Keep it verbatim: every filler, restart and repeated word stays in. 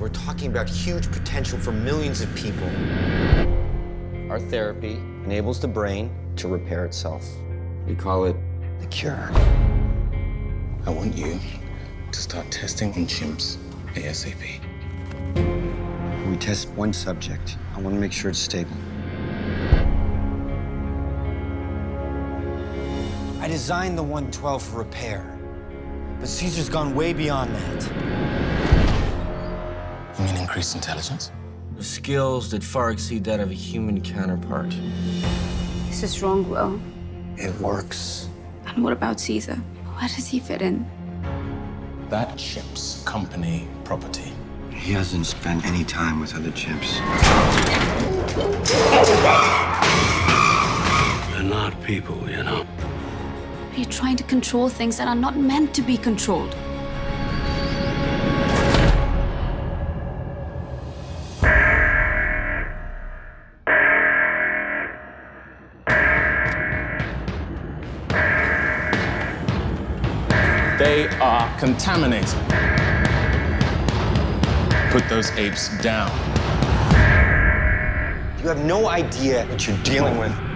we're talking about huge potential for millions of people. Our therapy enables the brain to repair itself. We call it the cure. I want you to start testing on chimps ASAP. We test one subject. I want to make sure it's stable. I designed the one twelve for repair, but Caesar's gone way beyond that. You mean increased intelligence? The skills that far exceed that of a human counterpart. This is wrong, Will. It works. And what about Caesar? Where does he fit in? That chimp's company property. He hasn't spent any time with other chimps. They're not people, you know. You're trying to control things that are not meant to be controlled. They are contaminated. Put those apes down. You have no idea what you're dealing with.